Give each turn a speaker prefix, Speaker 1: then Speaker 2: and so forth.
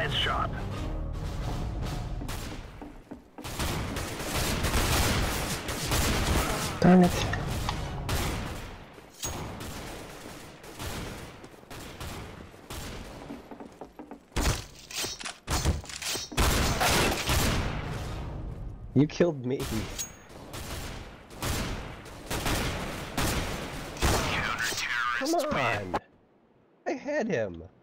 Speaker 1: Nice shot.
Speaker 2: Darn it. You killed me. Come on! I had him!